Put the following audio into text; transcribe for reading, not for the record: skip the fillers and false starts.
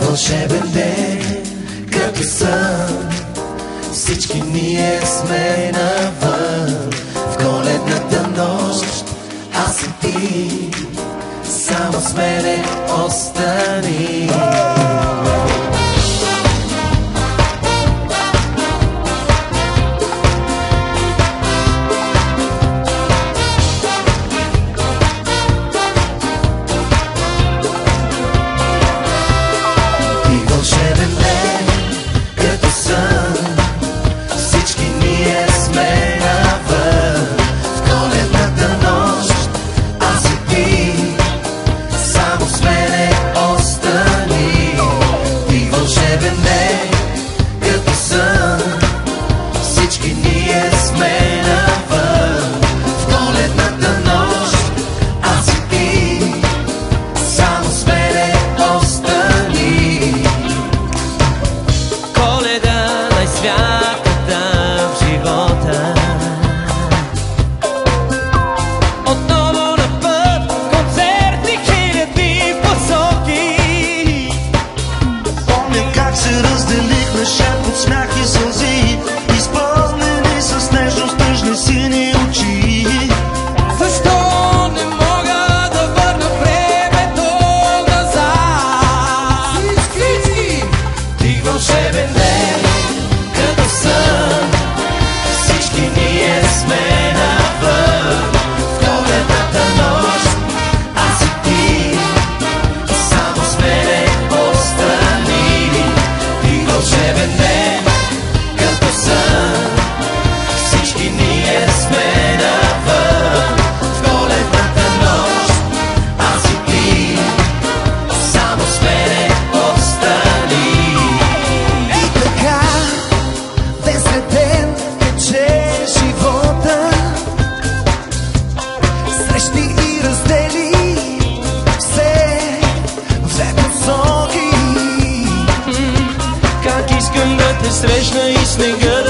вълшебен ден, като сън, всички ние сме навън. В коледната нощ аз и ти, само с мене остани. Вълшебен ден, като сън, всички ние сме навън. В коледната нощ аз и ти, само с мене остани. Ти вълшебен ден, като сън, всички ние сме навън. В коледната нощ аз и ти, само с мене остани. Коледа, най-святата в живота. Отново на път, концерти, хиляди посоки. Помня как се разделихме, шепот, смях и сълзи, изпълнени с нежност, тъжни сини очи. Защо не мога да върна времето назад? Всички! Ти вълшебен ден, като сън, всички ние сме навън. В коледната нощ аз и ти, само с мене отстрани. Ти вълшебен ден, като сън, всички ние сме навън. В коледната нощ аз и ти, само с мене отстрани. И така, ден след ден тече живота, срещи и раздели, все в две посоки. Как искам да те срещна и снега да